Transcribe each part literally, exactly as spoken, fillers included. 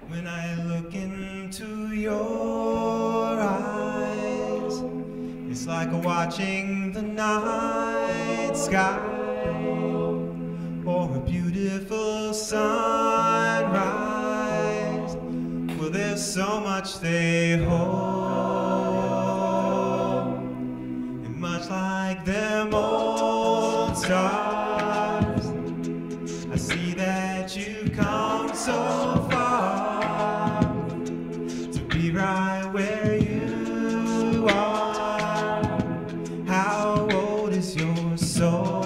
When I look into your eyes, it's like watching the night sky or a beautiful sunrise. Well, there's so much they hold, and much like them old stars, I see that you've come so far to be right where you are. How old is your soul?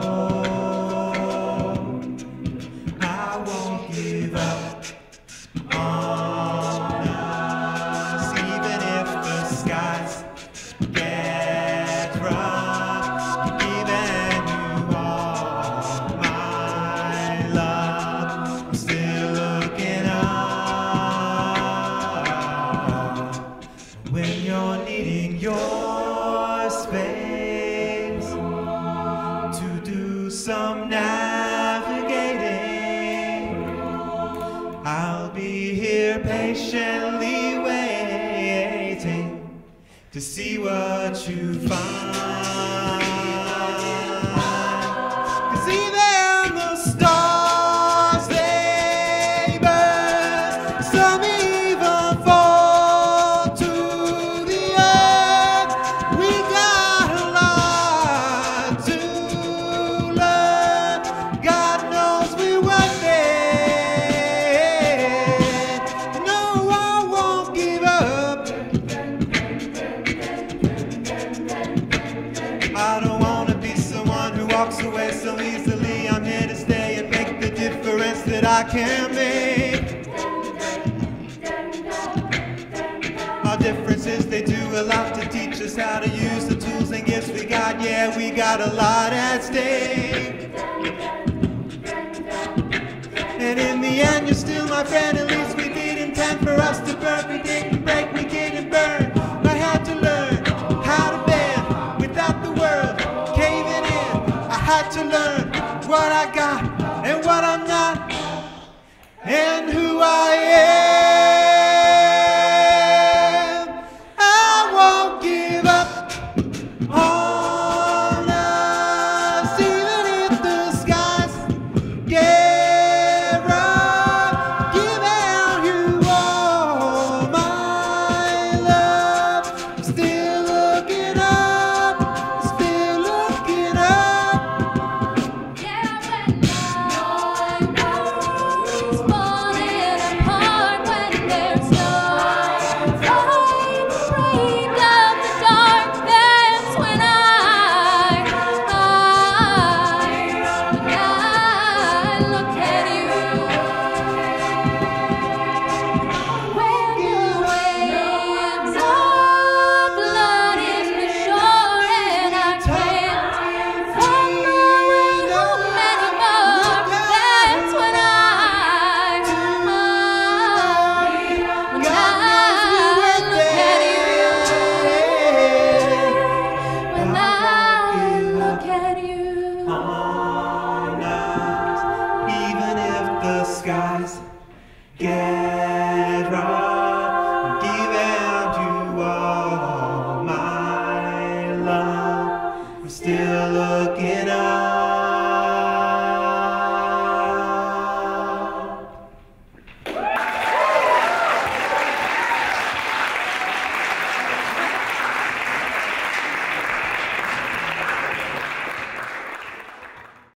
I won't give up on us, even if the skies get rough. Even you are my love, I'm still looking up. When you're needing your space to do some navigating, I'll be here patiently waiting to see what you find. 'Cause even the stars, they burn, some even fall to the earth. We got a lot to learn. God knows we're worth it. No, I won't give up. I don't want to be someone who walks away so easily. I'm here to stay and make the difference that I can make. Our differences, they do a lot to teach us how to use the tools and gifts we got. Yeah, we got a lot at stake. And in the end, you're still my friend. At least we did intend for us to burn. We didn't break, we didn't burn. I had to learn how to bend without the world caving in. I had to learn what I got and what I'm not, and who I am. I won't give up on us, even if the skies get rough. Giving you all my love, I'm still looking up, still looking up. Yeah, when my world's falling apart, when there's no light, break of the dark, that's when I, I, I look at you. When the waves of blood in the shore and I can't follow home anymore, that's when I, when I look at you. When I look at you. On us, even if the skies get